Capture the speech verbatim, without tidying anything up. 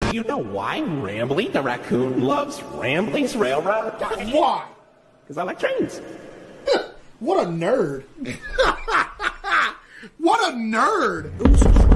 Do you know why Rambly the raccoon loves Rambleys Railroad? Why? Because I like trains. What a nerd. What a nerd. Oops.